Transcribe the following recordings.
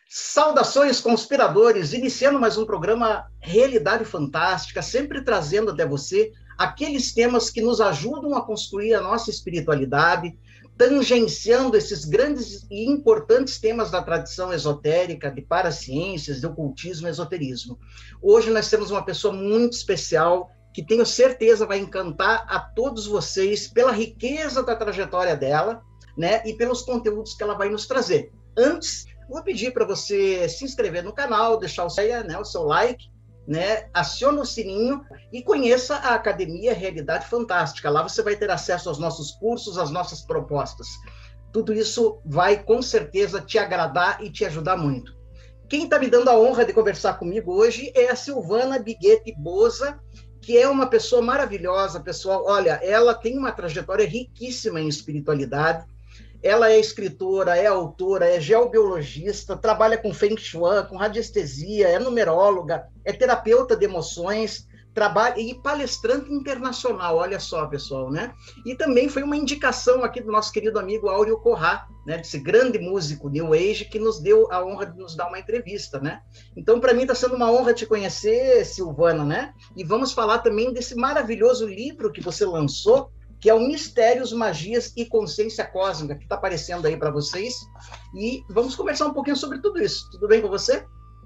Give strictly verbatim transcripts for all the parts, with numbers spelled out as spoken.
Saudações, conspiradores! Iniciando mais um programa Realidade Fantástica, sempre trazendo até você aqueles temas que nos ajudam a construir a nossa espiritualidade, tangenciando esses grandes e importantes temas da tradição esotérica, de paraciências, de ocultismo e esoterismo. Hoje nós temos uma pessoa muito especial, que tenho certeza vai encantar a todos vocês pela riqueza da trajetória dela, né, e pelos conteúdos que ela vai nos trazer. Antes, vou pedir para você se inscrever no canal, deixar o seu, né, o seu like, né, aciona o sininho e conheça a Academia Realidade Fantástica. Lá você vai ter acesso aos nossos cursos, às nossas propostas. Tudo isso vai, com certeza, te agradar e te ajudar muito. Quem está me dando a honra de conversar comigo hoje é a Silvana Biguete Boza, que é uma pessoa maravilhosa, pessoal. Olha, ela tem uma trajetória riquíssima em espiritualidade. Ela é escritora, é autora, é geobiologista, trabalha com Feng Shui, com radiestesia, é numeróloga, é terapeuta de emoções, trabalha e palestrante internacional, olha só, pessoal, né? E também foi uma indicação aqui do nosso querido amigo Áureo Corrá, né? Esse grande músico New Age que nos deu a honra de nos dar uma entrevista, né? Então, para mim está sendo uma honra te conhecer, Silvana, né? E vamos falar também desse maravilhoso livro que você lançou, que é o Mistérios, Magias e Consciência Cósmica, que está aparecendo aí para vocês. E vamos conversar um pouquinho sobre tudo isso. Tudo bem com você?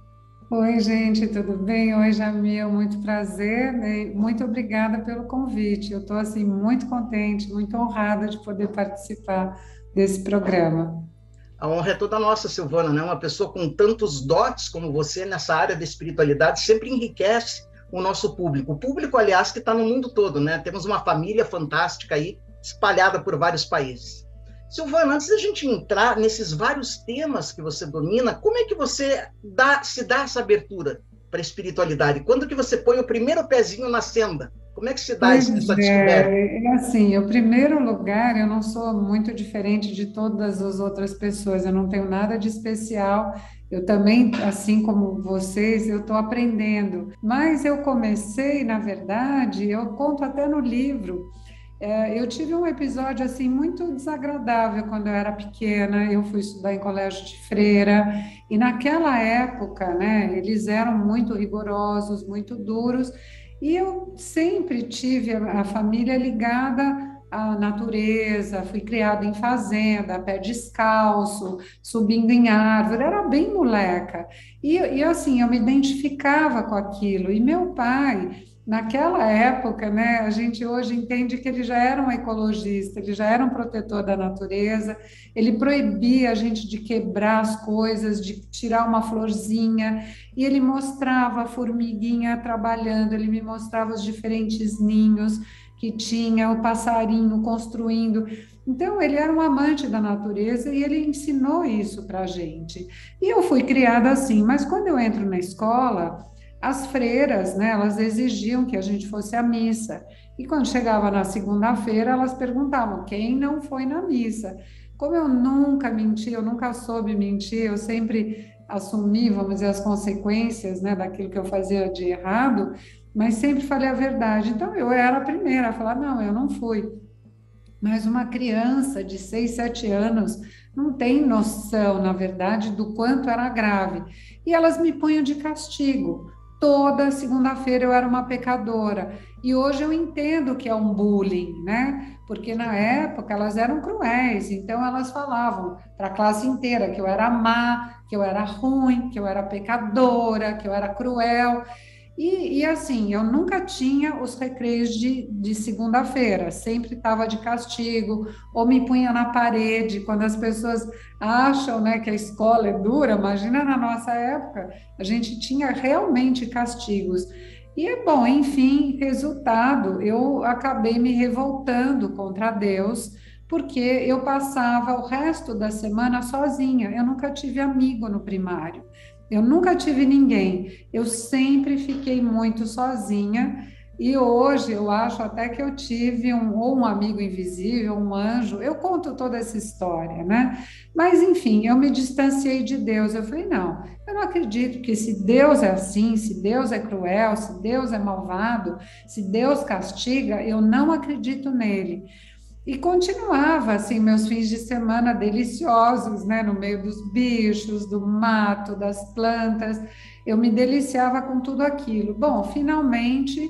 Oi, gente, tudo bem? Oi, Jamil, muito prazer, né? Muito obrigada pelo convite. Eu estou, assim, muito contente, muito honrada de poder participar desse programa. A honra é toda nossa, Silvana, né? Uma pessoa com tantos dotes como você nessa área da espiritualidade sempre enriquece o nosso público. O público, aliás, que está no mundo todo, né? Temos uma família fantástica aí, espalhada por vários países. Silvana, antes da gente entrar nesses vários temas que você domina, como é que você dá, se dá essa abertura para a espiritualidade? Quando que você põe o primeiro pezinho na senda? Como é que se dá Pois essa descoberta? é, é assim, em primeiro lugar, eu não sou muito diferente de todas as outras pessoas, eu não tenho nada de especial, eu também, assim como vocês, eu estou aprendendo, mas eu comecei, na verdade, eu conto até no livro, é, eu tive um episódio, assim, muito desagradável quando eu era pequena, eu fui estudar em colégio de freira, e naquela época, né, eles eram muito rigorosos, muito duros, e eu sempre tive a, a família ligada à natureza, fui criada em fazenda, pé descalço, subindo em árvore, era bem moleca. E, e assim, eu me identificava com aquilo. E meu pai, naquela época, né, a gente hoje entende que ele já era um ecologista, ele já era um protetor da natureza, ele proibia a gente de quebrar as coisas, de tirar uma florzinha, e ele mostrava a formiguinha trabalhando, ele me mostrava os diferentes ninhos que tinha, o passarinho construindo. Então, ele era um amante da natureza e ele ensinou isso para a gente. E eu fui criada assim, mas quando eu entro na escola, as freiras, né, elas exigiam que a gente fosse à missa. E quando chegava na segunda-feira, elas perguntavam quem não foi na missa. Como eu nunca menti, eu nunca soube mentir, eu sempre assumi, vamos dizer, as consequências, né, daquilo que eu fazia de errado, mas sempre falei a verdade. Então, eu era a primeira a falar, não, eu não fui. Mas uma criança de seis, sete anos não tem noção, na verdade, do quanto era grave. E elas me punham de castigo. Toda segunda-feira eu era uma pecadora. E hoje eu entendo que é um bullying, né? Porque na época elas eram cruéis, então elas falavam para a classe inteira que eu era má, que eu era ruim, que eu era pecadora, que eu era cruel. E, e assim, eu nunca tinha os recreios de, de segunda-feira, sempre estava de castigo, ou me punha na parede, quando as pessoas acham, né, que a escola é dura, imagina na nossa época, a gente tinha realmente castigos. E, bom, enfim, resultado, eu acabei me revoltando contra Deus, porque eu passava o resto da semana sozinha, eu nunca tive amigo no primário. Eu nunca tive ninguém, eu sempre fiquei muito sozinha e hoje eu acho até que eu tive um, ou um amigo invisível, um anjo, eu conto toda essa história, né? Mas enfim, eu me distanciei de Deus, eu falei, não, eu não acredito que se Deus é assim, se Deus é cruel, se Deus é malvado, se Deus castiga, eu não acredito nele. E continuava, assim, meus fins de semana deliciosos, né? No meio dos bichos, do mato, das plantas. Eu me deliciava com tudo aquilo. Bom, finalmente,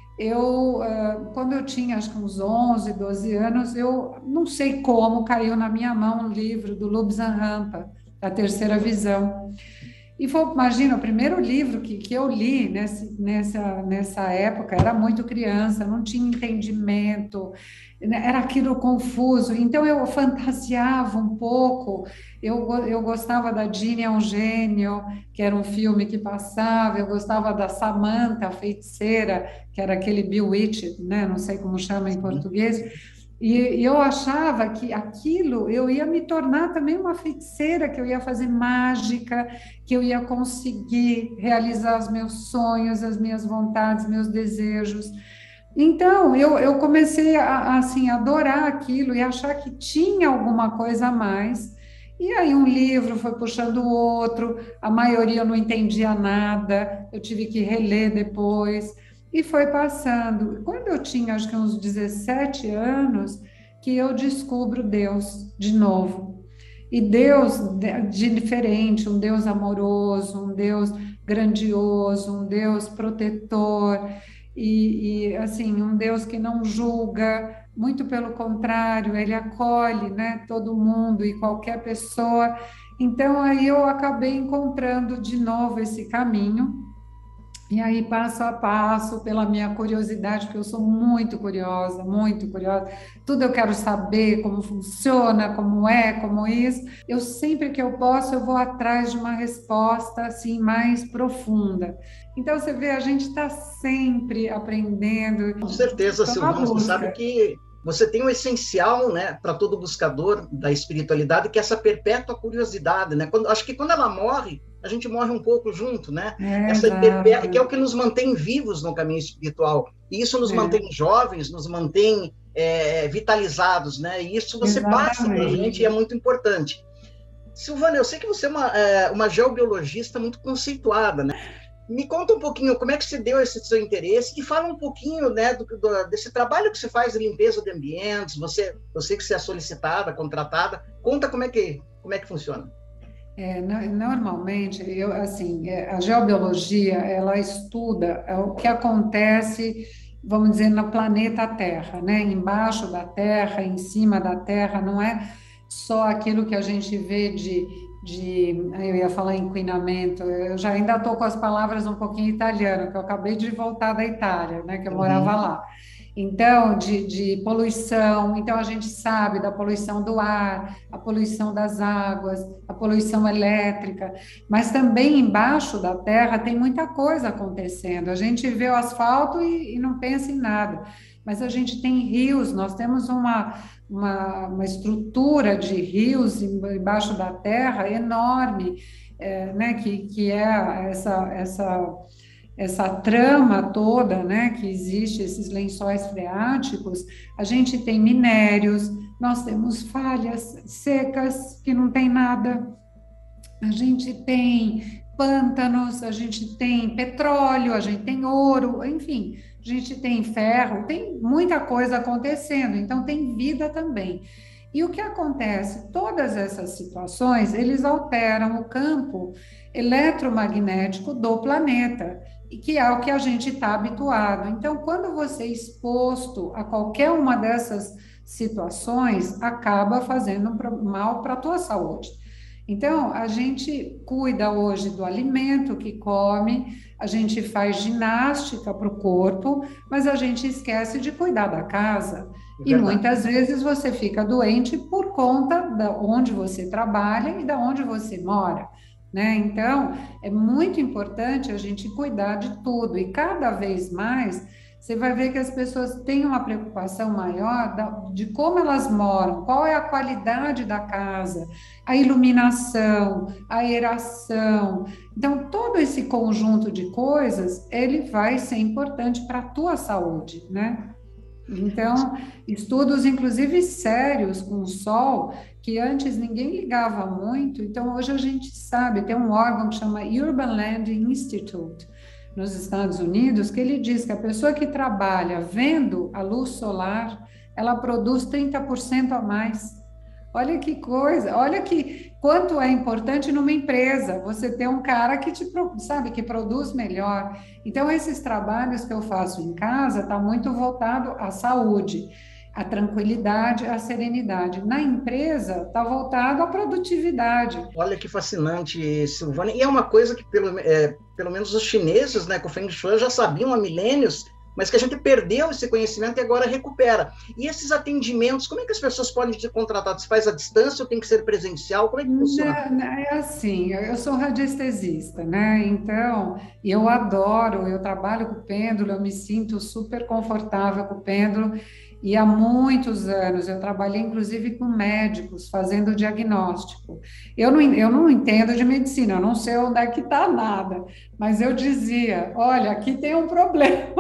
eu, ah, quando eu tinha acho que uns onze, doze anos, eu não sei como caiu na minha mão um livro do Lobsang Rampa, A Terceira Visão. E foi, imagina, o primeiro livro que, que eu li nessa, nessa, nessa época, era muito criança, não tinha entendimento, né, era aquilo confuso. Então eu fantasiava um pouco, eu, go- eu gostava da Ginny é um Gênio, que era um filme que passava, eu gostava da Samantha, a feiticeira, que era aquele Bewitched, né? Não sei como chama em Sim. português. E, e eu achava que aquilo eu ia me tornar também uma feiticeira, que eu ia fazer mágica, que eu ia conseguir realizar os meus sonhos, as minhas vontades, meus desejos. Então, eu, eu comecei a, a, assim, adorar aquilo e achar que tinha alguma coisa a mais. E aí um livro foi puxando o outro, a maioria eu não entendia nada, eu tive que reler depois, e foi passando. Quando eu tinha, acho que uns dezessete anos, que eu descubro Deus de novo. E Deus de de diferente, um Deus amoroso, um Deus grandioso, um Deus protetor, e, e, assim, um Deus que não julga, muito pelo contrário, ele acolhe, né, todo mundo e qualquer pessoa. Então, aí eu acabei encontrando de novo esse caminho, e aí, passo a passo, pela minha curiosidade, porque eu sou muito curiosa, muito curiosa, tudo eu quero saber como funciona, como é, como isso. Eu sempre que eu posso, eu vou atrás de uma resposta assim mais profunda. Então, você vê, a gente está sempre aprendendo, Com certeza, estou na Silvana, você sabe busca. que você tem um essencial, né, para todo buscador da espiritualidade, que é essa perpétua curiosidade, né? Quando, acho que quando ela morre, a gente morre um pouco junto, né? É, Essa perpétua, que é o exato. que nos mantém vivos no caminho espiritual. E isso nos É, mantém jovens, nos mantém é, vitalizados, né? E isso você passa para a gente e é exatamente. muito importante. Silvana, eu sei que você é uma, é, uma geobiologista muito conceituada, né? Me conta um pouquinho como é que você deu esse seu interesse e fala um pouquinho, né, do, do, desse trabalho que você faz de limpeza de ambientes. Você, eu sei que você é solicitada, contratada. Conta como é que, como é que funciona. É, no- normalmente, eu, assim, é, a geobiologia, ela estuda é, o que acontece, vamos dizer, no planeta Terra, né? Embaixo da Terra, em cima da Terra, não é só aquilo que a gente vê de, de, eu ia falar inquinamento, eu já ainda estou com as palavras um pouquinho italiano, que eu acabei de voltar da Itália, né? Que eu morava Uhum, lá. Então, de, de poluição, então a gente sabe da poluição do ar, a poluição das águas, a poluição elétrica, mas também embaixo da terra tem muita coisa acontecendo. A gente vê o asfalto e, e não pensa em nada, mas a gente tem rios, nós temos uma, uma, uma estrutura de rios embaixo da terra enorme, é, né, que, que é essa, essa essa trama toda, né, que existe, esses lençóis freáticos, a gente tem minérios, nós temos falhas secas que não tem nada, a gente tem pântanos, a gente tem petróleo, a gente tem ouro, enfim, a gente tem ferro, tem muita coisa acontecendo, então tem vida também. E o que acontece? Todas essas situações, eles alteram o campo eletromagnético do planeta, e que é o que a gente está habituado. Então, quando você é exposto a qualquer uma dessas situações, acaba fazendo mal para a tua saúde. Então, a gente cuida hoje do alimento que come, a gente faz ginástica para o corpo, mas a gente esquece de cuidar da casa. é E verdade. muitas vezes você fica doente por conta da onde você trabalha e da onde você mora, né? Então, é muito importante a gente cuidar de tudo e cada vez mais você vai ver que as pessoas têm uma preocupação maior da, de como elas moram, qual é a qualidade da casa, a iluminação, a aeração. Então, todo esse conjunto de coisas, ele vai ser importante para a tua saúde, né? Então, estudos, inclusive sérios com o sol, que antes ninguém ligava muito, então hoje a gente sabe, tem um órgão que chama Urban Land Institute, nos Estados Unidos, que ele diz que a pessoa que trabalha vendo a luz solar, ela produz trinta por cento a mais. Olha que coisa, olha que quanto é importante numa empresa você ter um cara que te, sabe, que produz melhor. Então, esses trabalhos que eu faço em casa tá muito voltado à saúde, à tranquilidade, à serenidade. Na empresa está voltado à produtividade. Olha que fascinante, Silvânia. E é uma coisa que pelo, é, pelo menos os chineses, né, com o Feng Shui já sabiam há milênios, mas que a gente perdeu esse conhecimento e agora recupera. E esses atendimentos, como é que as pessoas podem ser contratadas? Faz à distância ou tem que ser presencial? Como é que funciona? Não, não, é assim, eu sou radiestesista, né? Então, eu adoro, eu trabalho com o pêndulo, eu me sinto super confortável com o pêndulo, e há muitos anos eu trabalhei, inclusive, com médicos, fazendo diagnóstico. Eu não, eu não entendo de medicina, eu não sei onde é que está nada, mas eu dizia, olha, aqui tem um problema.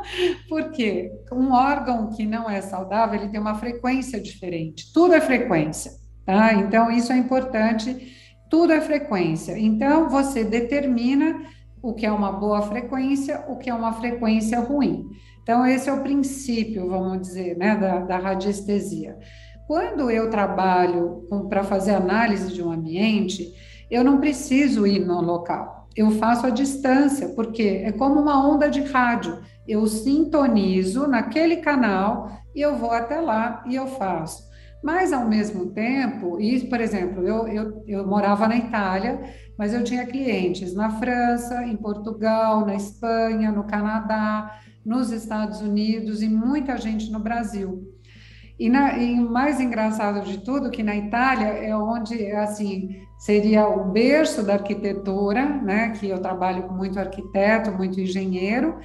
Por quê? Um órgão que não é saudável, ele tem uma frequência diferente, tudo é frequência, tá? Então, isso é importante, tudo é frequência. Então, você determina o que é uma boa frequência, o que é uma frequência ruim. Então, esse é o princípio, vamos dizer, né, da, da radiestesia. Quando eu trabalho para fazer análise de um ambiente, eu não preciso ir no local, eu faço à distância, porque é como uma onda de rádio, eu sintonizo naquele canal e eu vou até lá e eu faço. Mas, ao mesmo tempo, e, por exemplo, eu, eu, eu morava na Itália, mas eu tinha clientes na França, em Portugal, na Espanha, no Canadá, nos Estados Unidos e muita gente no Brasil. E, na, e o mais engraçado de tudo, que na Itália é onde, assim, seria o berço da arquitetura, né, que eu trabalho com muito arquiteto, muito engenheiro,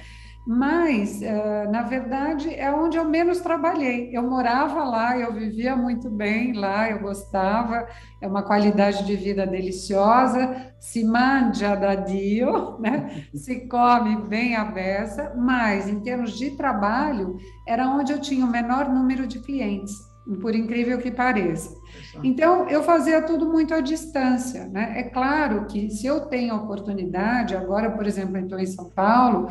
mas, uh, na verdade, é onde eu menos trabalhei. Eu morava lá, eu vivia muito bem lá, eu gostava, é uma qualidade de vida deliciosa, se mangia da Dio, né? Se come bem a beça, mas, em termos de trabalho, era onde eu tinha o menor número de clientes, por incrível que pareça. Então, eu fazia tudo muito à distância, né? É claro que se eu tenho oportunidade, agora, por exemplo, eu estou em São Paulo,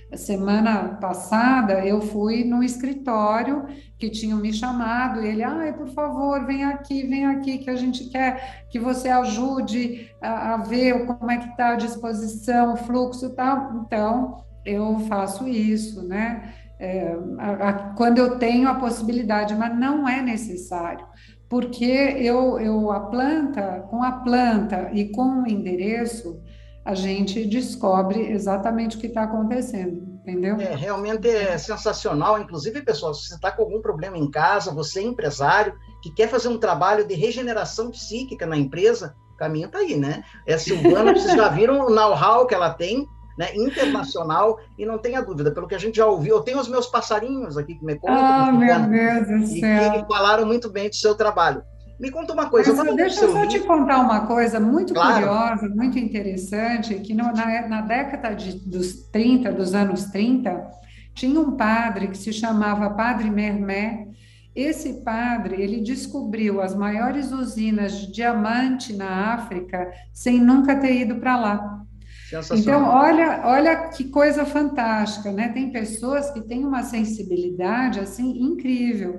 semana passada eu fui no escritório que tinham me chamado e ele, ai, por favor, vem aqui, vem aqui, que a gente quer que você ajude a, a ver como é que está a disposição, o fluxo e tal. Então, eu faço isso, né? É, a, a, quando eu tenho a possibilidade, mas não é necessário, porque eu, eu a planta, com a planta e com o endereço, a gente descobre exatamente o que está acontecendo, entendeu? É, realmente é sensacional. Inclusive, pessoal, se você está com algum problema em casa, você é empresário, que quer fazer um trabalho de regeneração psíquica na empresa, o caminho está aí, né? É a Silvana, vocês já viram o know-how que ela tem, né, internacional, e não tenha dúvida, pelo que a gente já ouviu, eu tenho os meus passarinhos aqui que me contam, ah, meu Deus do céu, e que falaram muito bem do seu trabalho. Me conta uma coisa. Mas, deixa eu só te contar uma coisa muito claro. curiosa, muito interessante, que no, na, na década de, dos trinta, dos anos trinta, tinha um padre que se chamava Padre Mermet. Esse padre, ele descobriu as maiores usinas de diamante na África sem nunca ter ido para lá. Então, olha, olha que coisa fantástica, né? Tem pessoas que têm uma sensibilidade, assim, incrível.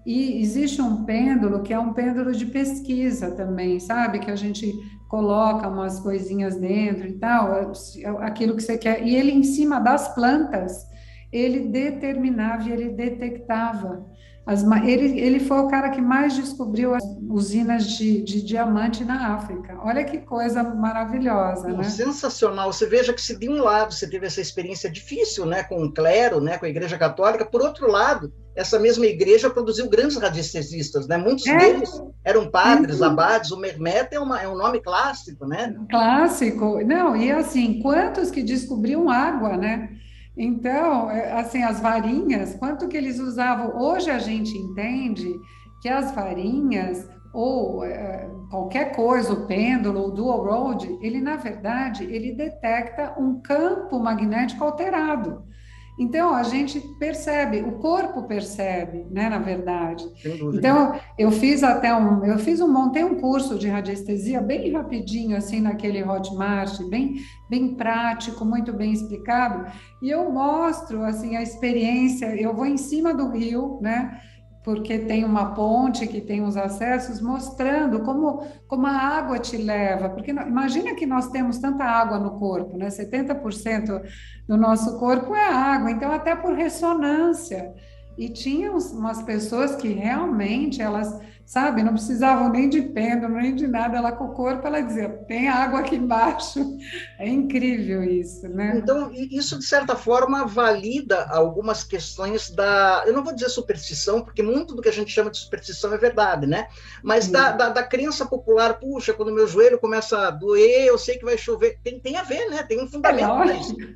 E existe um pêndulo que é um pêndulo de pesquisa também, sabe? Que a gente coloca umas coisinhas dentro e tal, aquilo que você quer. E ele, em cima das plantas, ele determinava e ele detectava. As, ele, ele foi o cara que mais descobriu as usinas de, de diamante na África. Olha que coisa maravilhosa, Não, né? Sensacional. Você veja que se de um lado você teve essa experiência difícil, né, com o clero, né, com a Igreja Católica, por outro lado, essa mesma igreja produziu grandes radiestesistas, né? Muitos é. deles eram padres, uhum. abades. O Mermet é, uma, é um nome clássico, né? Clássico. Não, e assim, quantos que descobriam água, né? Então, assim, as varinhas, quanto que eles usavam? Hoje a gente entende que as varinhas, ou é, qualquer coisa, o pêndulo, o dual rod, ele, na verdade, ele detecta um campo magnético alterado. Então, a gente percebe, o corpo percebe, né, na verdade. Então, eu fiz até um, eu fiz um, montei um curso de radiestesia bem rapidinho, assim, naquele Hotmart, bem, bem prático, muito bem explicado, e eu mostro, assim, a experiência, eu vou em cima do rio, né, porque tem uma ponte que tem os acessos mostrando como, como a água te leva, porque no- imagina que nós temos tanta água no corpo, né? setenta por cento do nosso corpo é água, então até por ressonância. E tinha uns- umas pessoas que realmente elas, sabe, não precisavam nem de pêndulo, nem de nada, ela com o corpo, ela dizia, tem água aqui embaixo. É incrível isso, né? Então, i- isso, de certa forma, valida algumas questões da. Eu não vou dizer superstição, porque muito do que a gente chama de superstição é verdade, né? Mas da, da, da crença popular, puxa, quando meu joelho começa a doer, eu sei que vai chover. Tem, tem a ver, né? Tem um É fundamento para isso. lógico.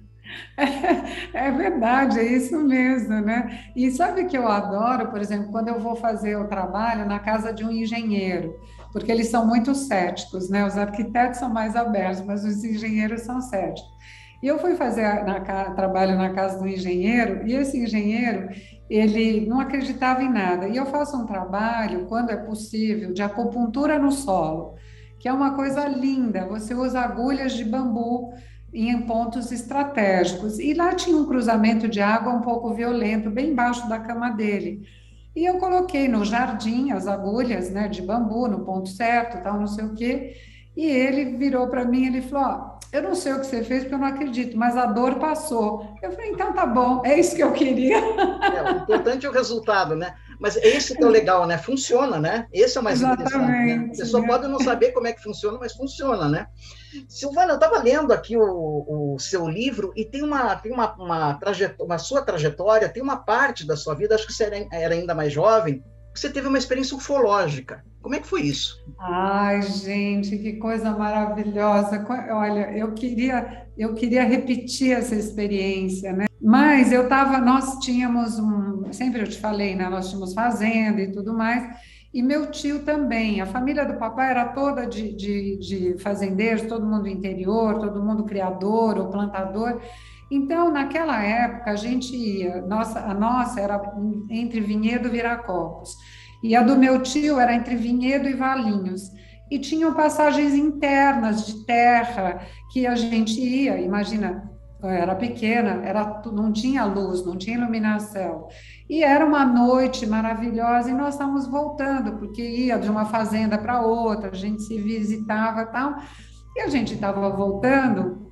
É, é verdade, é isso mesmo, né? E sabe que eu adoro, por exemplo, quando eu vou fazer o trabalho na casa de um engenheiro, porque eles são muito céticos, né? Os arquitetos são mais abertos, mas os engenheiros são céticos. E eu fui fazer na, ca- trabalho na casa do engenheiro, e esse engenheiro, ele não acreditava em nada. E eu faço um trabalho, quando é possível, de acupuntura no solo, que é uma coisa linda. Você usa agulhas de bambu em pontos estratégicos. E lá tinha um cruzamento de água um pouco violento, bem embaixo da cama dele. E eu coloquei no jardim as agulhas, né, de bambu no ponto certo, tal, não sei o quê. E ele virou para mim, ele falou: ó, eu não sei o que você fez porque eu não acredito, mas a dor passou. Eu falei: então tá bom, é isso que eu queria. É, o importante é o resultado, né? Mas esse que é o legal, né? Funciona, né? Esse é o mais interessante, né? A Exatamente, pessoa né? pode não saber como é que funciona, mas funciona, né? Silvana, eu estava lendo aqui o, o seu livro e tem uma, tem uma, uma, trajetória, uma sua trajetória, tem uma parte da sua vida, acho que você era, era ainda mais jovem, que você teve uma experiência ufológica. Como é que foi isso? Ai, gente, que coisa maravilhosa. Co- Olha, eu queria, eu queria repetir essa experiência, né? Mas eu estava, nós tínhamos um, sempre eu te falei, né? Nós tínhamos fazenda e tudo mais, e meu tio também. A família do papai era toda de, de, de fazendeiros, todo mundo interior, todo mundo criador ou plantador. Então, naquela época, a gente ia, nossa, a nossa era entre Vinhedo e Viracopos. E a do meu tio era entre Vinhedo e Valinhos. E tinham passagens internas de terra que a gente ia, imagina, eu era pequena, era, não tinha luz, não tinha iluminação. E era uma noite maravilhosa e nós estávamos voltando, porque ia de uma fazenda para outra, a gente se visitava e tal. E a gente estava voltando,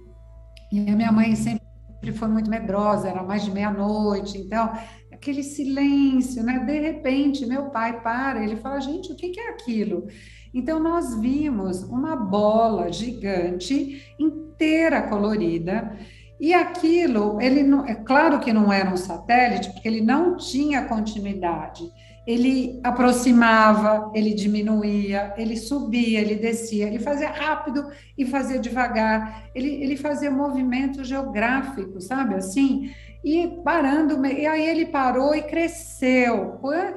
e a minha mãe sempre foi muito medrosa, era mais de meia-noite, então, aquele silêncio, né? De repente, meu pai para, ele fala: gente, o que que é aquilo? Então, nós vimos uma bola gigante, inteira colorida, e aquilo, ele não, é claro que não era um satélite, porque ele não tinha continuidade. Ele aproximava, ele diminuía, ele subia, ele descia, ele fazia rápido e fazia devagar. Ele, ele fazia movimento geográfico, sabe assim? E parando, e aí ele parou e cresceu.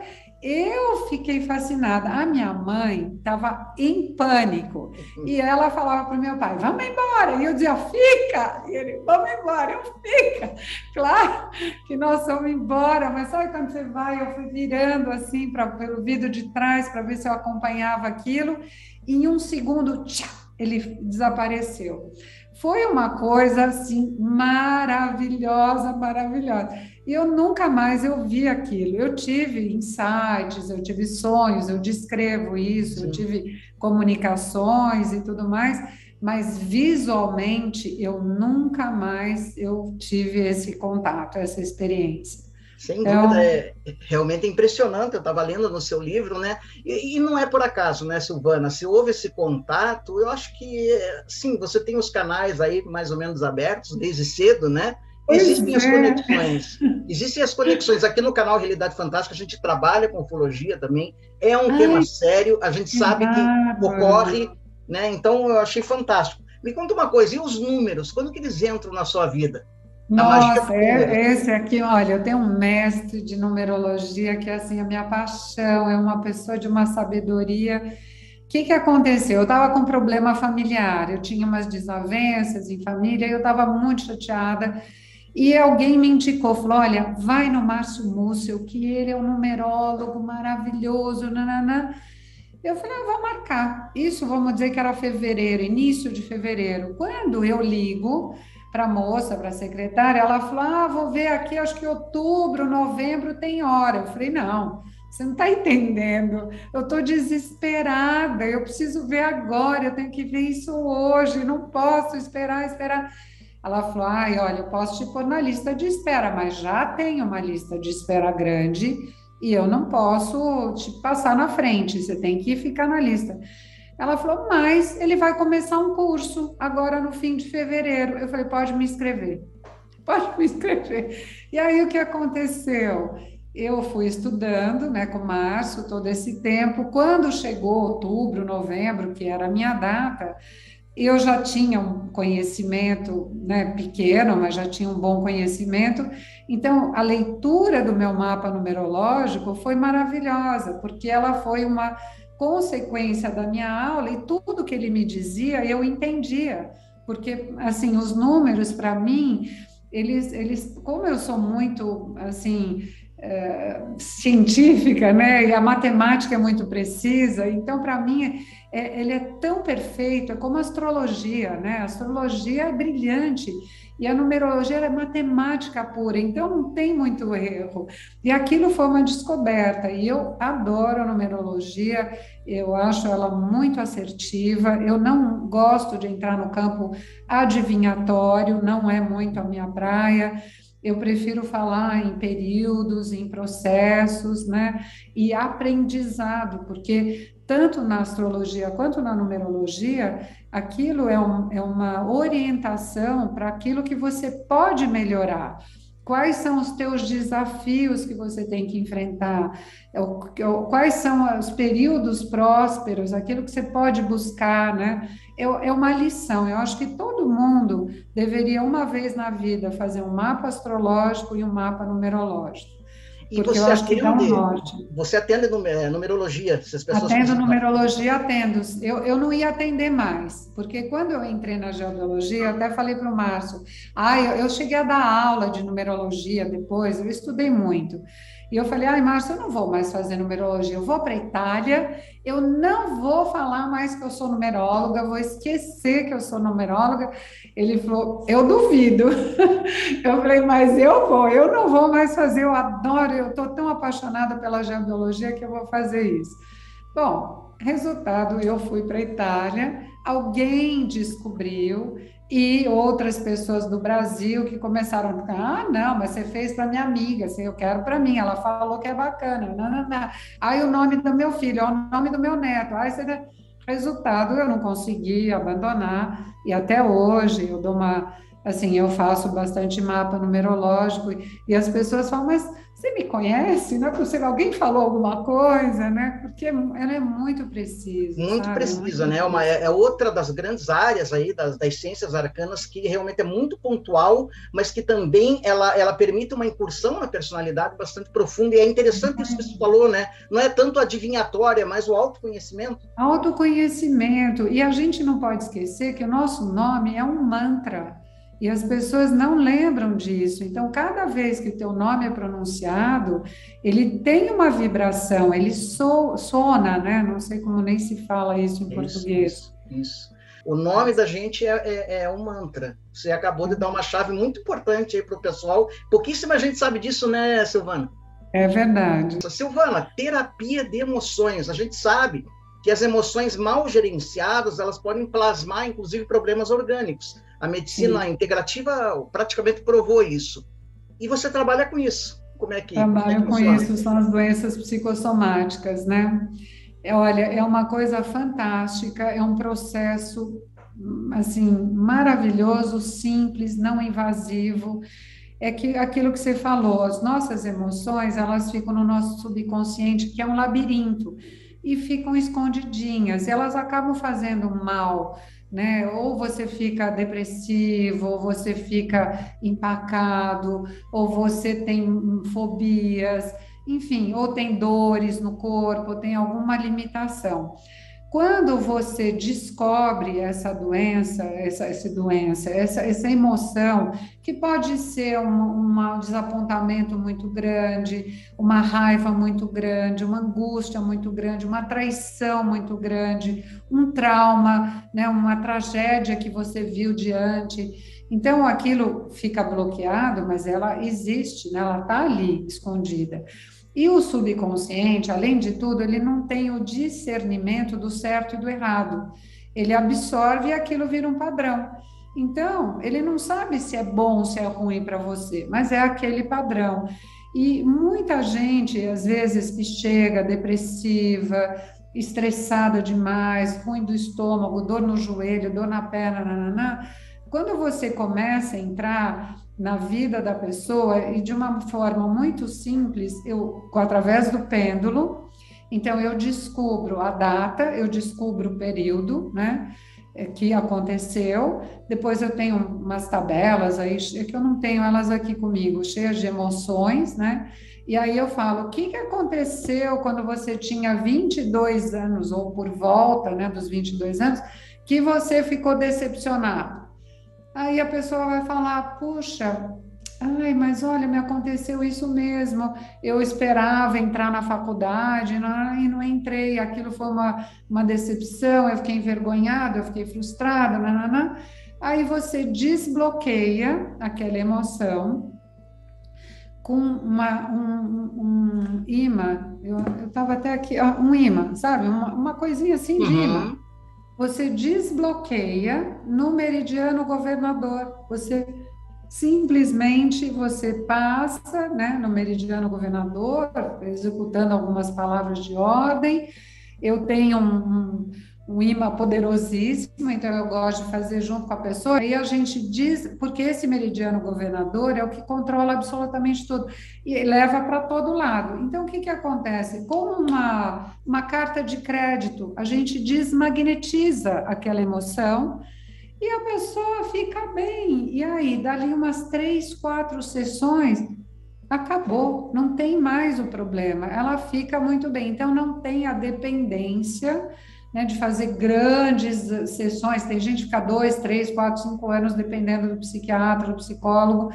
Eu fiquei fascinada. A minha mãe estava em pânico e ela falava para o meu pai: vamos embora. E eu dizia: fica. E ele: vamos embora. Eu: fica. Claro que nós vamos embora, mas sabe quando você vai? Eu fui virando assim pra, pelo vidro de trás para ver se eu acompanhava aquilo. E em um segundo, tchá, ele desapareceu. Foi uma coisa assim maravilhosa, maravilhosa. E eu nunca mais eu vi aquilo. Eu tive insights, eu tive sonhos, eu descrevo isso, eu Sim. tive comunicações e tudo mais, mas visualmente eu nunca mais eu tive esse contato, essa experiência. Sem dúvida, Então, é realmente impressionante. Eu estava lendo no seu livro, né? E, e não é por acaso, né, Silvana? Se houve esse contato, eu acho que, sim, você tem os canais aí mais ou menos abertos desde cedo, né? pois Existem as é. conexões. Existem as conexões. Aqui no canal Realidade Fantástica, a gente trabalha com ufologia também. É um tema Ai, sério, a gente que sabe que bárbaro. ocorre, né? Então, eu achei fantástico. Me conta uma coisa, e os números? Quando que eles entram na sua vida? A magia Nossa, do número. é, esse aqui, olha, eu tenho um mestre de numerologia que é assim a minha paixão, é uma pessoa de uma sabedoria. O que que aconteceu? Eu estava com um problema familiar, eu tinha umas desavenças em família, e eu estava muito chateada. E alguém me indicou, falou: olha, vai no Márcio Múcio, que ele é um numerólogo maravilhoso, nananã. Eu falei: ah, vou marcar. Isso, vamos dizer que era fevereiro, início de fevereiro. Quando eu ligo para a moça, para a secretária, ela falou: ah, vou ver aqui, acho que outubro, novembro tem hora. Eu falei: não, Você não está entendendo? Eu estou desesperada, eu preciso ver agora, eu tenho que ver isso hoje, não posso esperar, esperar. Ela falou, ai, olha, eu posso te pôr na lista de espera, mas já tem uma lista de espera grande e eu não posso te passar na frente, você tem que ficar na lista. Ela falou, mas ele vai começar um curso agora no fim de fevereiro. Eu falei, pode me inscrever, pode me inscrever. E aí o que aconteceu? Eu fui estudando, né, com o Márcio todo esse tempo. Quando chegou outubro, novembro, que era a minha data, eu já tinha um conhecimento, né, pequeno, mas já tinha um bom conhecimento. Então, a leitura do meu mapa numerológico foi maravilhosa, porque ela foi uma consequência da minha aula e tudo que ele me dizia eu entendia, porque, assim, os números, para mim, eles, eles, como eu sou muito, assim, é, científica, né, e a matemática é muito precisa, então, para mim, é, ele é tão perfeito, é como a astrologia, né, a astrologia é brilhante, e a numerologia é matemática pura, então não tem muito erro. E aquilo foi uma descoberta, e eu adoro a numerologia, eu acho ela muito assertiva, eu não gosto de entrar no campo adivinhatório, não é muito a minha praia, eu prefiro falar em períodos, em processos, né, e aprendizado, porque tanto na astrologia quanto na numerologia, aquilo é, um, é uma orientação para aquilo que você pode melhorar. Quais são os teus desafios que você tem que enfrentar? Quais são os períodos prósperos, aquilo que você pode buscar, né? É uma lição. Eu acho que todo mundo deveria, uma vez na vida, fazer um mapa astrológico e um mapa numerológico. E porque você atende, um você atende numerologia? Se as pessoas atendo numerologia, atendo. Eu, eu não ia atender mais, porque quando eu entrei na geodologia, eu até falei para o Márcio, ah, eu, eu cheguei a dar aula de numerologia depois, eu estudei muito. E eu falei, ai, Márcio, eu não vou mais fazer numerologia, eu vou para a Itália, eu não vou falar mais que eu sou numeróloga, vou esquecer que eu sou numeróloga. Ele falou, eu duvido. Eu falei, mas eu vou, eu não vou mais fazer, eu adoro, eu estou tão apaixonada pela geodologia que eu vou fazer isso. Bom, resultado, eu fui para a Itália, alguém descobriu, e outras pessoas do Brasil que começaram a ficar, ah, não, mas você fez para minha amiga, assim, eu quero para mim, ela falou que é bacana, não, não, não. Aí o nome do meu filho, é o nome do meu neto, aí você... Resultado, eu não consegui abandonar, e até hoje eu dou uma, assim, eu faço bastante mapa numerológico, e, e as pessoas falam, mas você me conhece? Não é possível, alguém falou alguma coisa, né? Porque ela é muito precisa. Muito sabe? precisa, muito né? Uma, é outra das grandes áreas aí das, das ciências arcanas que realmente é muito pontual, mas que também ela, ela permite uma incursão na personalidade bastante profunda, e é interessante isso que você falou, né? Não é tanto adivinhatória, é mais o autoconhecimento. Autoconhecimento, e a gente não pode esquecer que o nosso nome é um mantra, e as pessoas não lembram disso. Então, cada vez que o teu nome é pronunciado, ele tem uma vibração, ele so, sona, né? Não sei como nem se fala isso em isso, português. Isso, isso. O nome da gente é, é, é um mantra. Você acabou de dar uma chave muito importante aí para o pessoal. Pouquíssima gente sabe disso, né, Silvana? É verdade. Silvana, terapia de emoções. A gente sabe que as emoções mal gerenciadas, elas podem plasmar, inclusive, problemas orgânicos. A medicina Sim. integrativa praticamente provou isso. E você trabalha com isso. Como é que Trabalho como é que com isso, são as doenças psicossomáticas, né? Olha, é uma coisa fantástica, é um processo, assim, maravilhoso, simples, não invasivo. É que aquilo que você falou, as nossas emoções, elas ficam no nosso subconsciente, que é um labirinto, e ficam escondidinhas, elas acabam fazendo mal, né? Ou você fica depressivo, ou você fica empacado, ou você tem fobias, enfim, ou tem dores no corpo, ou tem alguma limitação. Quando você descobre essa doença, essa, essa doença, essa, essa emoção, que pode ser um, um desapontamento muito grande, uma raiva muito grande, uma angústia muito grande, uma traição muito grande, um trauma, né, uma tragédia que você viu diante. Então, aquilo fica bloqueado, mas ela existe, né, ela está ali, escondida. E o subconsciente, além de tudo, ele não tem o discernimento do certo e do errado. Ele absorve e aquilo vira um padrão. Então, ele não sabe se é bom ou se é ruim para você, mas é aquele padrão. E muita gente, às vezes, que chega depressiva, estressada demais, ruim do estômago, dor no joelho, dor na perna, nananã, quando você começa a entrar na vida da pessoa e de uma forma muito simples, eu, através do pêndulo, então eu descubro a data, eu descubro o período, né, que aconteceu, depois eu tenho umas tabelas aí, que eu não tenho elas aqui comigo, cheias de emoções, né, e aí eu falo, o que, que aconteceu quando você tinha vinte e dois anos, ou por volta, né, dos vinte e dois anos, que você ficou decepcionado? Aí a pessoa vai falar, puxa, ai, mas olha, me aconteceu isso mesmo, eu esperava entrar na faculdade, e não entrei, aquilo foi uma, uma decepção, eu fiquei envergonhada, eu fiquei frustrada, nananã. Aí você desbloqueia aquela emoção com uma, um, um imã, eu estava até aqui, um imã, sabe, uma, uma coisinha assim de imã. Uhum. Você desbloqueia no meridiano governador, você simplesmente você passa, né, no meridiano governador, executando algumas palavras de ordem. Eu tenho um, um, um imã poderosíssimo, então eu gosto de fazer junto com a pessoa, e a gente diz, porque esse meridiano governador é o que controla absolutamente tudo, e leva para todo lado. Então, o que que acontece? Com uma, uma carta de crédito, a gente desmagnetiza aquela emoção, e a pessoa fica bem, e aí, dali umas três, quatro sessões, acabou, não tem mais o problema, ela fica muito bem. Então, não tem a dependência, né, de fazer grandes sessões, tem gente que fica dois, três, quatro, cinco anos, dependendo do psiquiatra, do psicólogo,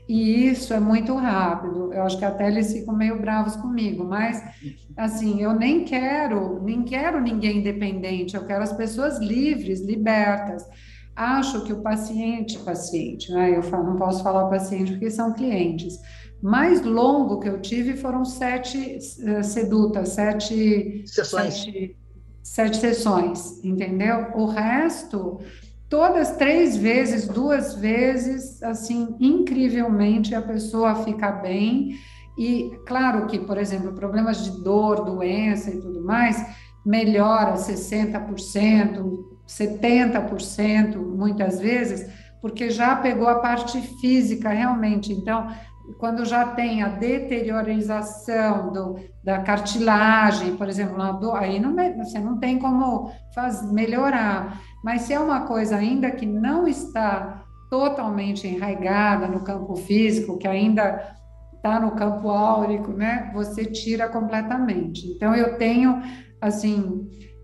e isso é muito rápido. Eu acho que até eles ficam meio bravos comigo, mas, assim, eu nem quero, nem quero ninguém dependente, eu quero as pessoas livres, libertas. Acho que o paciente, paciente, né, eu falo, não posso falar paciente porque são clientes, mais longo que eu tive foram sete uh, sedutas, sete Sessões. Sete, sete sessões, entendeu? O resto, todas três vezes, duas vezes, assim, incrivelmente a pessoa fica bem. E claro que, por exemplo, problemas de dor, doença e tudo mais, melhora sessenta por cento, setenta por cento, muitas vezes, porque já pegou a parte física realmente. Então, quando já tem a deteriorização do, da cartilagem, por exemplo, na dor, aí não, você não tem como faz, melhorar. Mas se é uma coisa ainda que não está totalmente enraizada no campo físico, que ainda está no campo áurico, né? Você tira completamente. Então, eu tenho, assim,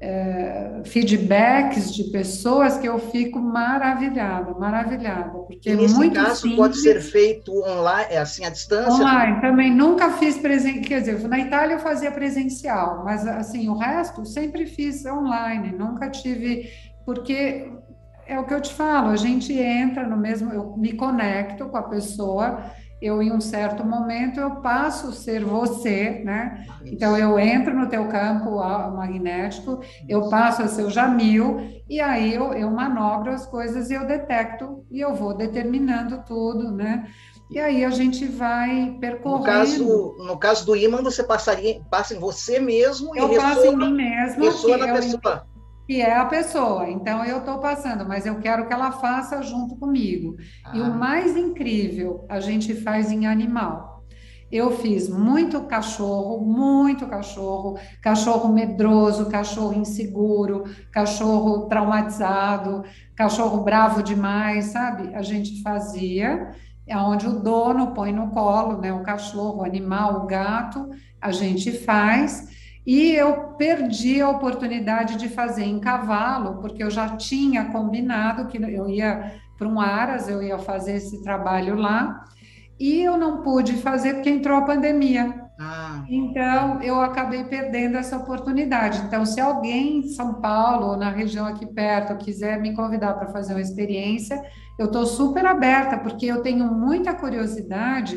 é, feedbacks de pessoas que eu fico maravilhada, maravilhada, porque e nesse muito caso simples, pode ser feito online, é assim, à distância? Online, também nunca fiz presencial, quer dizer, na Itália eu fazia presencial, mas assim, o resto sempre fiz online, nunca tive, porque é o que eu te falo, a gente entra no mesmo, eu me conecto com a pessoa, eu em um certo momento eu passo a ser você, né? Então eu entro no teu campo magnético, eu passo a ser o Jamil, e aí eu, eu manobro as coisas e eu detecto, e eu vou determinando tudo, né? E aí a gente vai percorrendo. No caso, no caso do ímã, você passaria, passa em você mesmo eu e passo ressoa, em mim mesmo, ressoa na eu, pessoa. que é a pessoa. Então, eu estou passando, mas eu quero que ela faça junto comigo. Ah. E o mais incrível, a gente faz em animal. Eu fiz muito cachorro, muito cachorro, cachorro medroso, cachorro inseguro, cachorro traumatizado, cachorro bravo demais, sabe? A gente fazia, é onde o dono põe no colo, né? O cachorro, o animal, o gato, a gente faz. E eu perdi a oportunidade de fazer em cavalo, porque eu já tinha combinado que eu ia para um Aras, eu ia fazer esse trabalho lá, e eu não pude fazer porque entrou a pandemia. Ah. Então, eu acabei perdendo essa oportunidade. Então, se alguém em São Paulo, ou na região aqui perto, quiser me convidar para fazer uma experiência, eu estou super aberta, porque eu tenho muita curiosidade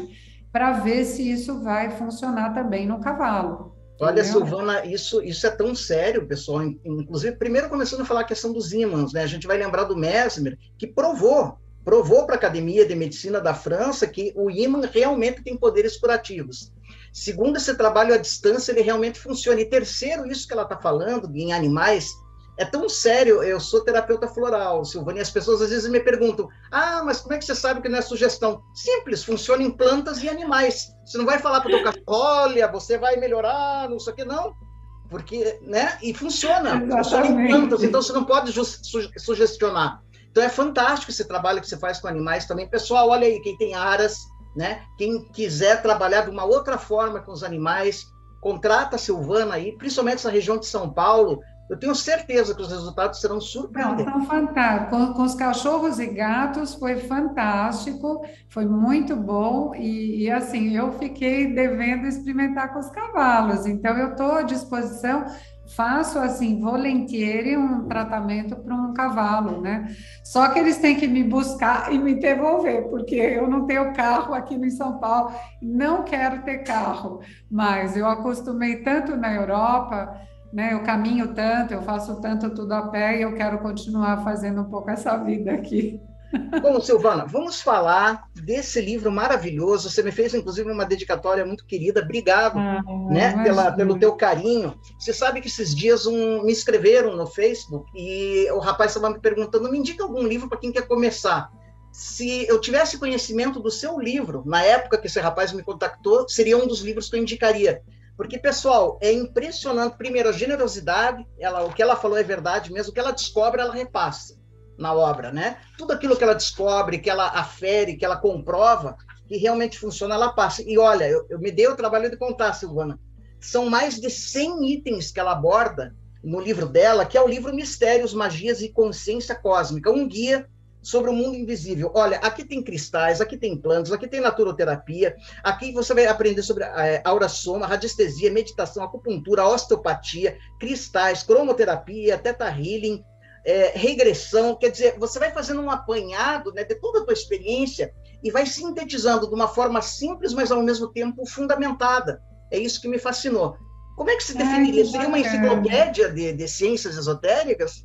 para ver se isso vai funcionar também no cavalo. Olha, Entendeu? Silvana, isso, isso é tão sério, pessoal. Inclusive, primeiro começando a falar a questão dos ímãs, né? A gente vai lembrar do Mesmer, que provou, provou para a Academia de Medicina da França que o ímã realmente tem poderes curativos. Segundo, esse trabalho à distância, ele realmente funciona. E terceiro, isso que ela está falando em animais, é tão sério. Eu sou terapeuta floral, Silvana, e as pessoas às vezes me perguntam, ah, mas como é que você sabe que não é sugestão? Simples, funciona em plantas e animais. Você não vai falar para o teu cachorro, olha, você vai melhorar, não sei o que, não. Porque, né? E funciona, Exatamente. funciona em plantas, então você não pode su sugestionar. Então é fantástico esse trabalho que você faz com animais também. Pessoal, olha aí, quem tem aras, né? Quem quiser trabalhar de uma outra forma com os animais, contrata a Silvana aí, principalmente essa região de São Paulo. Eu tenho certeza que os resultados serão surpreendentes. Não, são fantásticos. Com, com os cachorros e gatos foi fantástico, foi muito bom. E, e assim, eu fiquei devendo experimentar com os cavalos. Então, eu estou à disposição, faço assim, volentieri um tratamento para um cavalo, né? Só que eles têm que me buscar e me devolver, porque eu não tenho carro aqui em São Paulo, não quero ter carro, mas eu acostumei tanto na Europa. Né, eu caminho tanto, eu faço tanto tudo a pé e eu quero continuar fazendo um pouco essa vida aqui. Bom, Silvana, vamos falar desse livro maravilhoso. Você me fez, inclusive, uma dedicatória muito querida. Obrigado, ah, né, pela, pelo teu carinho. Você sabe que esses dias um, me escreveram no Facebook e o rapaz estava me perguntando, me indica algum livro para quem quer começar. Se eu tivesse conhecimento do seu livro, na época que esse rapaz me contactou, seria um dos livros que eu indicaria. Porque, pessoal, é impressionante. Primeiro, a generosidade, ela, o que ela falou é verdade mesmo, o que ela descobre, ela repassa na obra, né? Tudo aquilo que ela descobre, que ela afere, que ela comprova, que realmente funciona, ela passa. E olha, eu, eu me dei o trabalho de contar, Silvana, são mais de cem itens que ela aborda no livro dela, que é o livro Mistérios, Magias e Consciência Cósmica, um guia sobre o mundo invisível. Olha, aqui tem cristais, aqui tem plantas, aqui tem naturoterapia, aqui você vai aprender sobre é, aura-soma, radiestesia, meditação, acupuntura, osteopatia, cristais, cromoterapia, teta healing, é, regressão. Quer dizer, você vai fazendo um apanhado, né, de toda a tua experiência e vai sintetizando de uma forma simples, mas ao mesmo tempo fundamentada. É isso que me fascinou. Como é que se definiria? Seria uma enciclopédia de, de ciências esotéricas?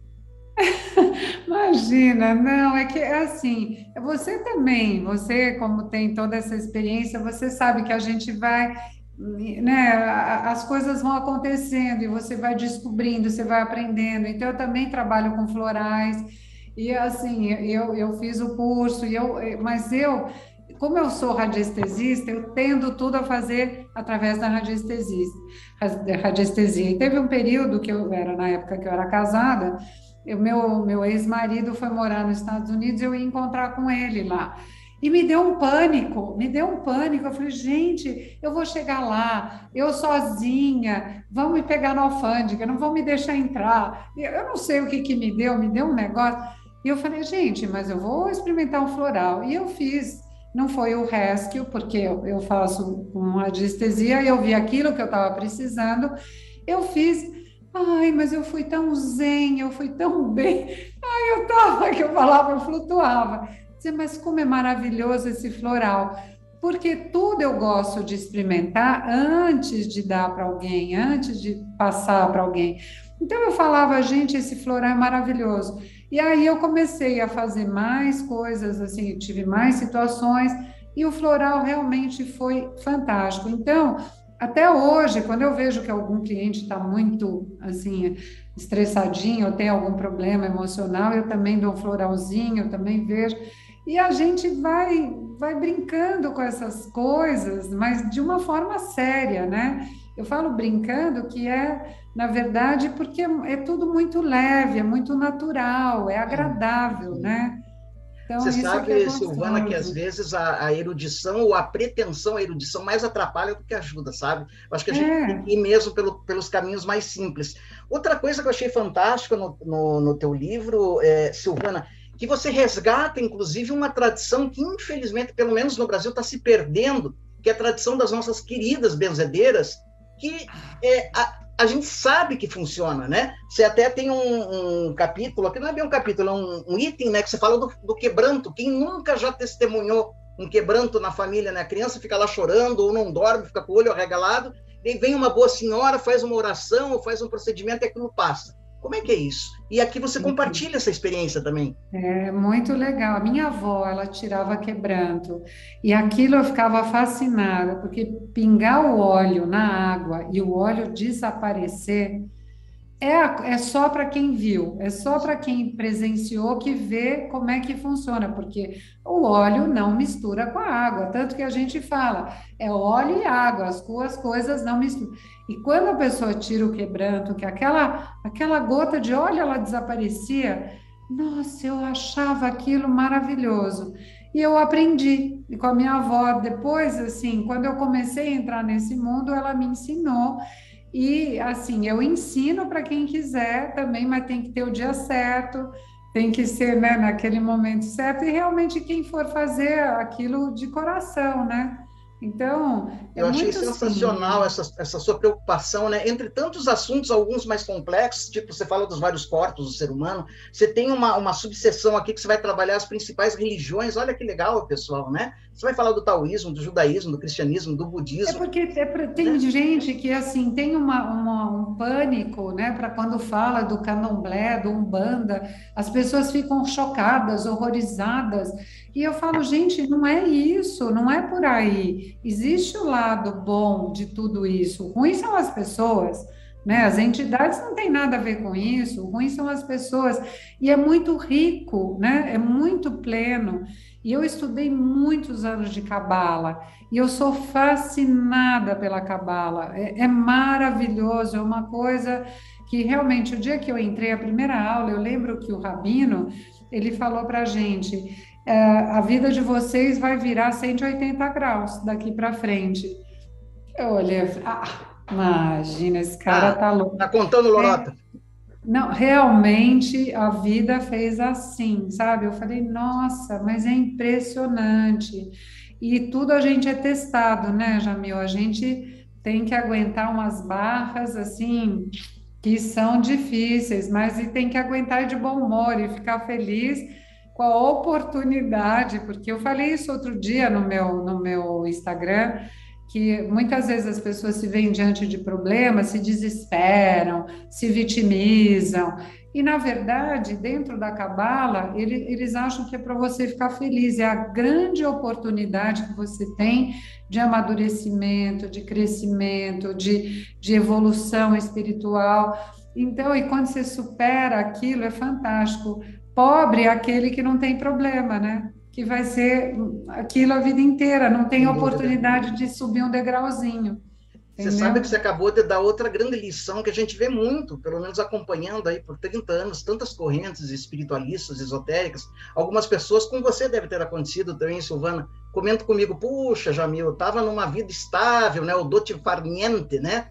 Imagina, não, é que assim, você também, você como tem toda essa experiência, você sabe que a gente vai, né, as coisas vão acontecendo e você vai descobrindo, você vai aprendendo. Então, eu também trabalho com florais e assim, eu, eu fiz o curso, e eu, mas eu, como eu sou radiestesista, eu tendo tudo a fazer através da radiestesia. radiestesia. E teve um período que eu era, na época que eu era casada, o meu, meu ex-marido foi morar nos Estados Unidos e eu ia encontrar com ele lá. E me deu um pânico, me deu um pânico. Eu falei, gente, eu vou chegar lá, eu sozinha, vão me pegar na alfândega, não vão me deixar entrar. Eu não sei o que, que me deu, me deu um negócio. E eu falei, gente, mas eu vou experimentar um floral. E eu fiz. Não foi o rescue, porque eu, eu faço com radiestesia e eu vi aquilo que eu estava precisando. Eu fiz. Ai, mas eu fui tão zen, eu fui tão bem. Ai, eu tava, que eu falava, eu flutuava. Dizia, mas como é maravilhoso esse floral. Porque tudo eu gosto de experimentar antes de dar para alguém, antes de passar para alguém. Então eu falava, gente, esse floral é maravilhoso. E aí eu comecei a fazer mais coisas, assim, tive mais situações, e o floral realmente foi fantástico. Então, até hoje, quando eu vejo que algum cliente está muito, assim, estressadinho, ou tem algum problema emocional, eu também dou um floralzinho, eu também vejo. E a gente vai, vai brincando com essas coisas, mas de uma forma séria, né? Eu falo brincando que é, na verdade, porque é tudo muito leve, é muito natural, é agradável, né? Então, você sabe, é Silvana, que às vezes a, a erudição ou a pretensão, a erudição mais atrapalha do que ajuda, sabe? Eu acho que a gente é. tem que ir mesmo pelo, pelos caminhos mais simples. Outra coisa que eu achei fantástica no, no, no teu livro, é, Silvana, que você resgata, inclusive, uma tradição que, infelizmente, pelo menos no Brasil, está se perdendo, que é a tradição das nossas queridas benzedeiras, que é, a, a gente sabe que funciona, né? Você até tem um, um capítulo, aqui não é bem um capítulo, é um, um item, né, que você fala do, do quebranto. Quem nunca já testemunhou um quebranto na família, né? A criança fica lá chorando, ou não dorme, fica com o olho arregalado, e vem uma boa senhora, faz uma oração, ou faz um procedimento e aquilo passa. Como é que é isso? E aqui você compartilha essa experiência também. É muito legal. A minha avó, ela tirava quebranto, e aquilo eu ficava fascinada, porque pingar o óleo na água e o óleo desaparecer, É, é só para quem viu, é só para quem presenciou que vê como é que funciona, porque o óleo não mistura com a água, tanto que a gente fala, é óleo e água, as duas coisas não misturam. E quando a pessoa tira o quebranto, que aquela, aquela gota de óleo ela desaparecia, nossa, eu achava aquilo maravilhoso. E eu aprendi, e com a minha avó, depois, assim, quando eu comecei a entrar nesse mundo, ela me ensinou. E, assim, eu ensino para quem quiser também, mas tem que ter o dia certo, tem que ser, né, naquele momento certo, e realmente quem for fazer aquilo de coração, né? Então, é Eu achei muito sensacional simples. essa, essa sua preocupação, né? Entre tantos assuntos, alguns mais complexos, tipo, você fala dos vários corpos do ser humano, você tem uma, uma subseção aqui que você vai trabalhar as principais religiões, olha que legal, pessoal, né? Você vai falar do taoísmo, do judaísmo, do cristianismo, do É budismo, porque é pra- tem né? gente que assim tem uma, uma- um pânico, né, para quando fala do candomblé, do umbanda, as pessoas ficam chocadas, horrorizadas. E eu falo, gente, não é isso, não é por aí. Existe o lado bom de tudo isso. O ruim são as pessoas, né? As entidades não têm nada a ver com isso. O ruim são as pessoas. E é muito rico, né? É muito pleno. E eu estudei muitos anos de cabala. E eu sou fascinada pela cabala, é, é maravilhoso, é uma coisa que realmente, o dia que eu entrei, a primeira aula, eu lembro que o Rabino, ele falou para a gente, é, a vida de vocês vai virar cento e oitenta graus daqui para frente. Eu olhei, e falei, ah, imagina, esse cara Ah, tá louco. tá contando É, lorota. não, realmente a vida fez assim, sabe? Eu falei, nossa, mas é impressionante. E tudo a gente é testado, né, Jamil? A gente tem que aguentar umas barras assim que são difíceis, mas e tem que aguentar de bom humor e ficar feliz com a oportunidade, porque eu falei isso outro dia no meu, no meu Instagram, que muitas vezes as pessoas se veem diante de problemas, se desesperam, se vitimizam, e na verdade, dentro da cabala, ele, eles acham que é para você ficar feliz, é a grande oportunidade que você tem de amadurecimento, de crescimento, de, de evolução espiritual. Então, e quando você supera aquilo, é fantástico. Pobre é aquele que não tem problema, né? Que vai ser aquilo a vida inteira, não tem Sem dúvida. oportunidade de subir um degrauzinho, Você sabe que entendeu? você acabou de dar outra grande lição que a gente vê muito, pelo menos acompanhando aí por trinta anos, tantas correntes espiritualistas, esotéricas. Algumas pessoas, com você deve ter acontecido também, Silvana, comenta comigo, puxa, Jamil, eu estava numa vida estável, né, o dote far niente, né?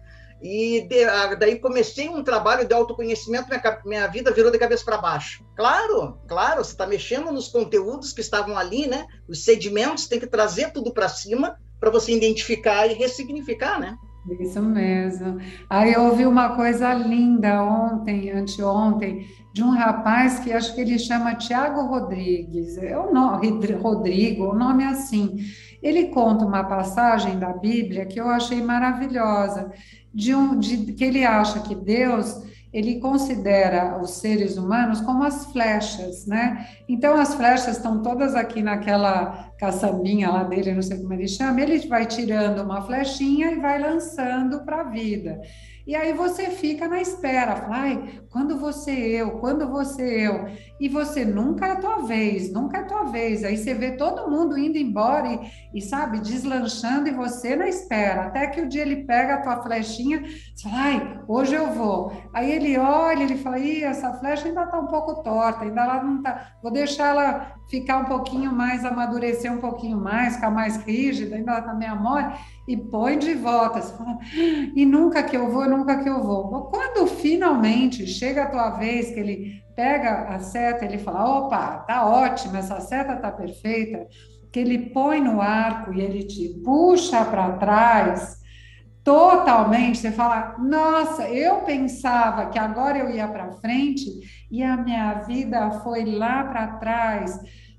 E de, daí comecei um trabalho de autoconhecimento, minha, minha vida virou de cabeça para baixo. Claro, claro, você está mexendo nos conteúdos que estavam ali, né? Os sedimentos, tem que trazer tudo para cima para você identificar e ressignificar, né? Isso mesmo. Aí eu ouvi uma coisa linda ontem, anteontem, de um rapaz que acho que ele chama Tiago Rodrigues, é o nome, Rodrigo, o nome é assim. Ele conta uma passagem da Bíblia que eu achei maravilhosa, de um, de, que ele acha que Deus, ele considera os seres humanos como as flechas, né? Então as flechas estão todas aqui naquela caçambinha lá dele, eu não sei como ele chama, ele vai tirando uma flechinha e vai lançando para a vida. E aí você fica na espera, fala, ai, quando você eu, quando você eu, e você nunca é a tua vez, nunca é a tua vez, aí você vê todo mundo indo embora e, e sabe, deslanchando e você na espera, até que o dia ele pega a tua flechinha, você fala, ai, hoje eu vou. Aí ele olha, ele fala, ih, essa flecha ainda está um pouco torta, ainda ela não está, vou deixar ela ficar um pouquinho mais, amadurecer um pouquinho mais, ficar mais rígida, ainda ela está meio mole, e põe de volta. Você fala, e nunca que eu vou, nunca que eu vou. Quando finalmente chega a tua vez, que ele pega a seta, ele fala, opa, tá ótima, essa seta tá perfeita, que ele põe no arco e ele te puxa para trás, totalmente, você fala, nossa, eu pensava que agora eu ia para frente e a minha vida foi lá para trás.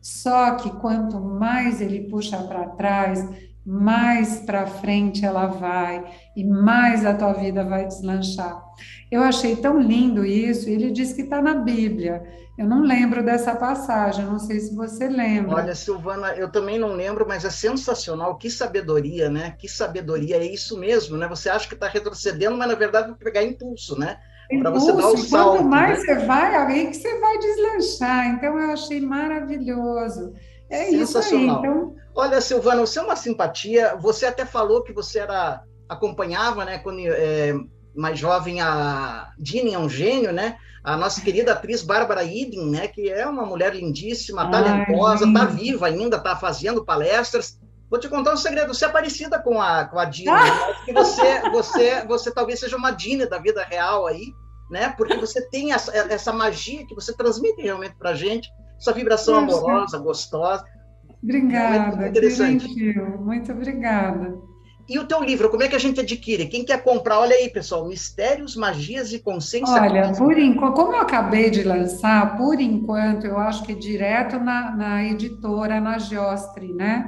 Só que quanto mais ele puxa para trás, mais para frente ela vai e mais a tua vida vai deslanchar. Eu achei tão lindo isso. Ele diz que está na Bíblia. Eu não lembro dessa passagem, não sei se você lembra. Olha, Silvana, eu também não lembro, mas é sensacional. Que sabedoria, né? Que sabedoria, é isso mesmo, né? Você acha que está retrocedendo, mas na verdade vai pegar impulso, né? Para você dar o salto. Quanto mais né? você vai, aí que você vai deslanchar. Então, eu achei maravilhoso. É isso aí. Então... Olha, Silvana, você é uma simpatia. Você até falou que você era acompanhava, né, quando é, mais jovem, a Dini é um gênio, né? A nossa querida atriz Bárbara Idem, né, que é uma mulher lindíssima, talentosa, está viva ainda, está fazendo palestras. Vou te contar um segredo, você é parecida com a, com a Dini, ah! né? Que você, você, você talvez seja uma Dini da vida real aí, né? Porque você tem essa, essa magia que você transmite realmente para a gente, essa vibração Poxa. amorosa, gostosa. Obrigada, muito interessante. Gentil, muito obrigada. E o teu livro, como é que a gente adquire? Quem quer comprar, olha aí, pessoal, Mistérios, Magias e Consciência. Olha, por enquanto, como eu acabei de lançar, por enquanto, eu acho que é direto na, na editora, na Giostre, né?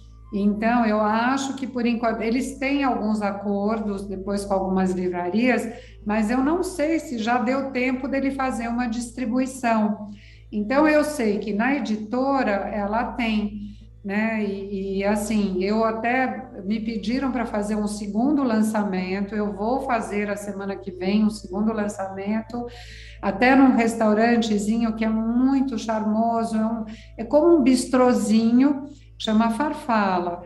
Então, eu acho que, por enquanto, eles têm alguns acordos depois com algumas livrarias, mas eu não sei se já deu tempo dele fazer uma distribuição. Então, eu sei que na editora ela tem, né? E, e assim, eu até me pediram para fazer um segundo lançamento, eu vou fazer a semana que vem um segundo lançamento, até num restaurantezinho que é muito charmoso, é, um, é como um bistrozinho, chama Farfala,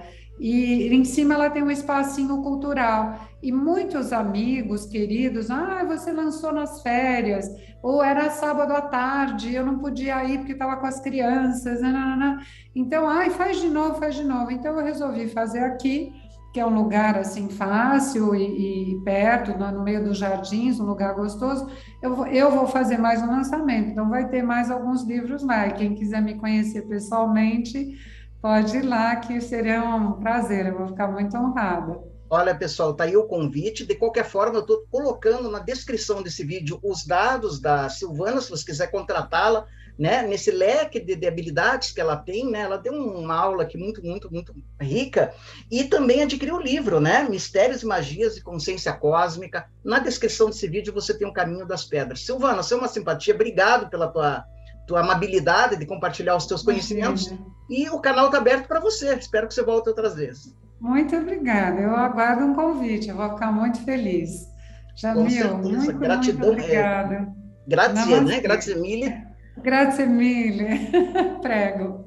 e em cima ela tem um espacinho cultural, e muitos amigos queridos, ah, você lançou nas férias, ou era sábado à tarde, eu não podia ir porque estava com as crianças, nanana. Então, ai, faz de novo, faz de novo, então eu resolvi fazer aqui, que é um lugar assim fácil e, e perto, no meio dos jardins, um lugar gostoso, eu vou, eu vou fazer mais um lançamento, então vai ter mais alguns livros lá, e quem quiser me conhecer pessoalmente, pode ir lá, que seria um prazer, eu vou ficar muito honrada. Olha, pessoal, tá aí o convite. De qualquer forma, eu estou colocando na descrição desse vídeo os dados da Silvana, se você quiser contratá-la, né, nesse leque de, de habilidades que ela tem, né, ela deu uma aula aqui muito, muito, muito rica, e também adquirir o livro, né, Mistérios, Magias e Consciência Cósmica. Na descrição desse vídeo você tem o Caminho das Pedras. Silvana, você é uma simpatia, obrigado pela tua, tua amabilidade de compartilhar os teus conhecimentos, Imagina. E o canal está aberto para você, espero que você volte outras vezes. Muito obrigada, eu aguardo um convite, eu vou ficar muito feliz. Jamil, muito, gratidão, muito obrigada. É, grazie, né? Grazie mille. Grazie mille, prego.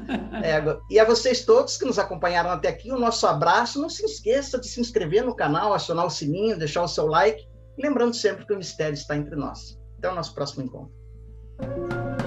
É, e a vocês todos que nos acompanharam até aqui, o nosso abraço. Não se esqueça de se inscrever no canal, acionar o sininho, deixar o seu like. Lembrando sempre que o mistério está entre nós. Até o nosso próximo encontro.